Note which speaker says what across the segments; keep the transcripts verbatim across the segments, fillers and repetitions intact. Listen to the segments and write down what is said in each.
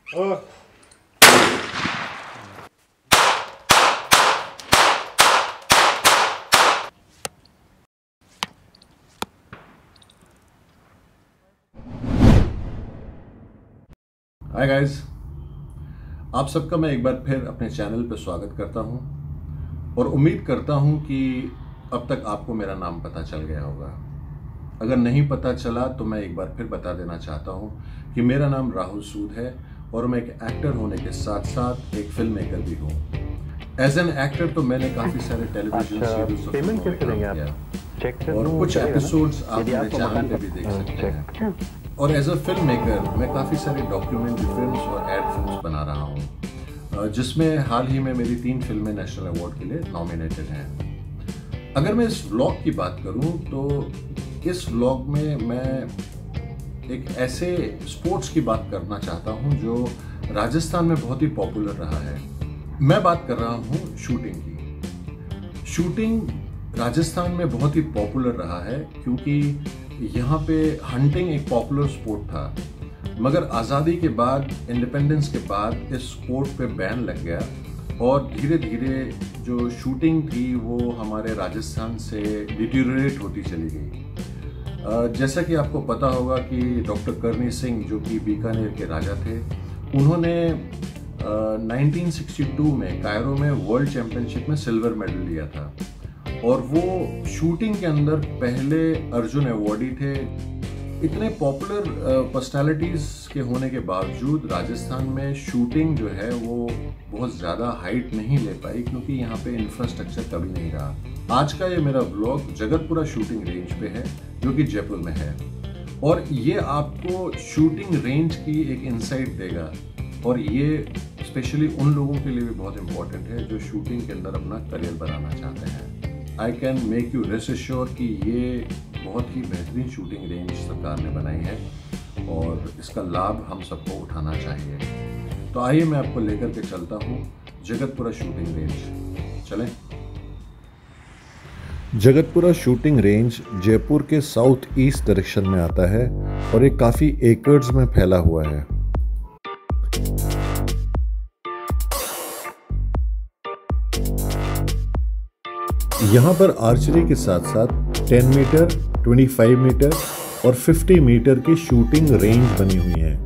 Speaker 1: Oh. Hi guys, आप सबका मैं एक बार फिर अपने चैनल पर स्वागत करता हूं और उम्मीद करता हूं कि अब तक आपको मेरा नाम पता चल गया होगा। अगर नहीं पता चला तो मैं एक बार फिर बता देना चाहता हूं कि मेरा नाम राहुल सूद है और मैं एक एक्टर होने के साथ साथ एक फिल्म मेकर भी हूं। एज एन एक्टर तो मैंने काफी सारे टेलीविजन सीरियल्स
Speaker 2: पेमेंट कैसे देंगे आप?
Speaker 1: और कुछ एपिसोड्स आप मेरे चैनल पे भी देख सकते हैं। और एज अ फिल्म मेकर मैं काफ़ी सारी डॉक्यूमेंट्री फिल्म्स और एड फिल्म्स बना रहा हूँ, जिसमें हाल ही में मेरी तीन फिल्में नेशनल अवार्ड के लिए नॉमिनेटेड हैं। अगर मैं इस व्लॉग की बात करूँ तो इस व्लॉग में मैं एक ऐसे स्पोर्ट्स की बात करना चाहता हूँ जो राजस्थान में बहुत ही पॉपुलर रहा है। मैं बात कर रहा हूँ शूटिंग की। शूटिंग राजस्थान में बहुत ही पॉपुलर रहा है क्योंकि यहाँ पे हंटिंग एक पॉपुलर स्पोर्ट था, मगर आज़ादी के बाद, इंडिपेंडेंस के बाद इस स्पोर्ट पे बैन लग गया और धीरे धीरे जो शूटिंग थी वो हमारे राजस्थान से डिटीरियोरेट होती चली गई। जैसा कि आपको पता होगा कि डॉक्टर करनी सिंह, जो कि बीकानेर के राजा थे, उन्होंने नाइनटीन सिक्सटी टू में कायरो में वर्ल्ड चैंपियनशिप में सिल्वर मेडल लिया था और वो शूटिंग के अंदर पहले अर्जुन अवार्डी थे। इतने पॉपुलर पर्सनालिटीज के होने के बावजूद राजस्थान में शूटिंग जो है वो बहुत ज़्यादा हाइट नहीं ले पाई क्योंकि यहाँ पे इंफ्रास्ट्रक्चर कभी नहीं रहा। आज का ये मेरा व्लॉग जगतपुरा शूटिंग रेंज पे है जो कि जयपुर में है और ये आपको शूटिंग रेंज की एक इंसाइट देगा और ये स्पेशली उन लोगों के लिए भी बहुत इंपॉर्टेंट है जो शूटिंग के अंदर अपना करियर बनाना चाहते हैं। I can make you rest assured कि ये बहुत ही बेहतरीन शूटिंग रेंज सरकार ने बनाई है और इसका लाभ हम सबको उठाना चाहिए। तो आइए मैं आपको लेकर के चलता हूँ जगतपुरा शूटिंग रेंज। चलें।
Speaker 3: जगतपुरा शूटिंग रेंज जयपुर के साउथ ईस्ट डायरेक्शन में आता है और ये काफ़ी एकर्स में फैला हुआ है। यहाँ पर आर्चरी के साथ साथ टेन मीटर, पच्चीस मीटर और पचास मीटर की शूटिंग रेंज बनी हुई है।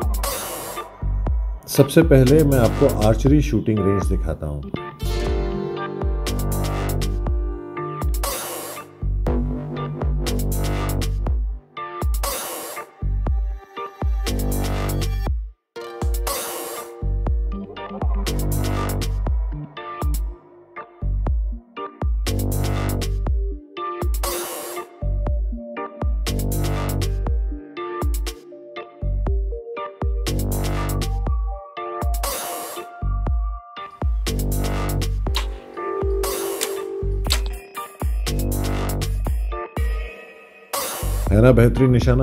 Speaker 3: सबसे पहले मैं आपको आर्चरी शूटिंग रेंज दिखाता हूँ। है ना बेहतरीन निशाना।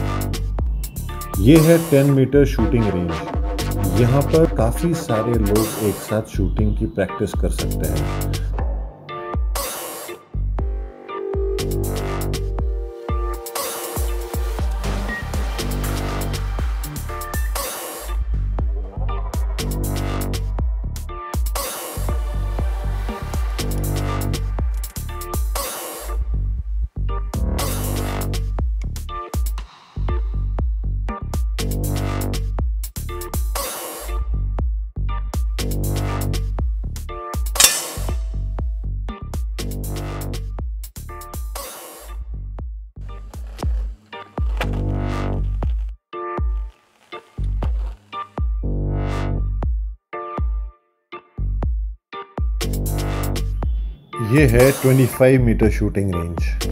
Speaker 3: ये है टेन मीटर शूटिंग रेंज। यहाँ पर काफ़ी सारे लोग एक साथ शूटिंग की प्रैक्टिस कर सकते हैं। ये है पच्चीस मीटर शूटिंग रेंज।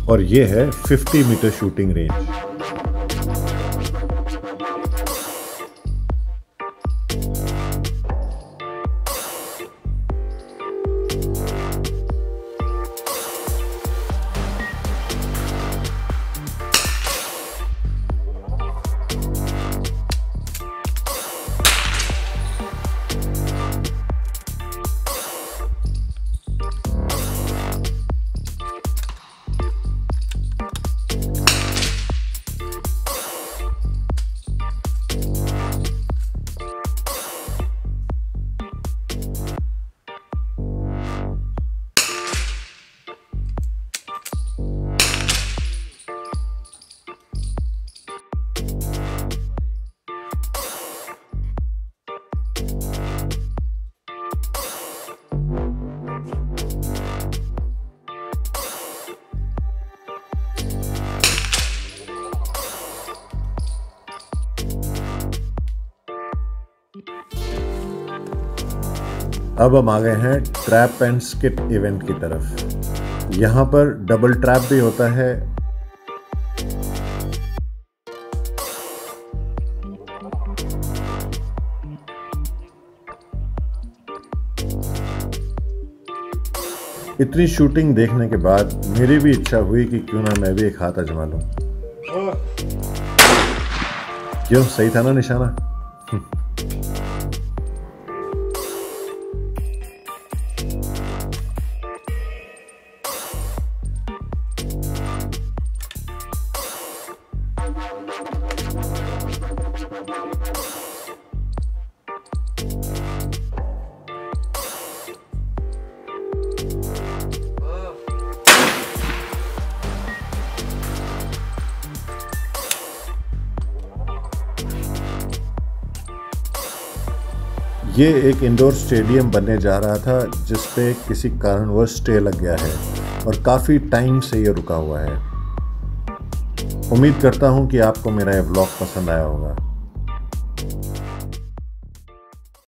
Speaker 3: और ये है पचास मीटर शूटिंग रेंज। अब हम आ गए हैं ट्रैप एंड स्किट इवेंट की तरफ। यहाँ पर डबल ट्रैप भी होता है। इतनी शूटिंग देखने के बाद मेरी भी इच्छा हुई कि क्यों ना मैं भी एक हाथ आजमा लूं। क्यों, सही था ना निशाना? ये एक इंडोर स्टेडियम बनने जा रहा था जिस पे किसी कारणवश स्टे लग गया है और काफ़ी टाइम से ये रुका हुआ है। उम्मीद करता हूँ कि आपको मेरा ये व्लॉग पसंद आया होगा।